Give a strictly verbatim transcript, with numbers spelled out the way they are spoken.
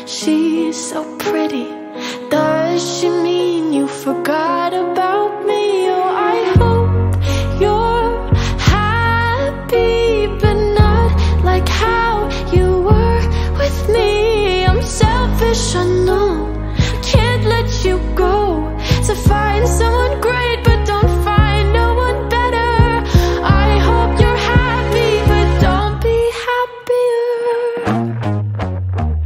she's so pretty. Does she mean you forgot about me? Oh, I hope you're happy, but not like how you were with me. I'm selfish, I know,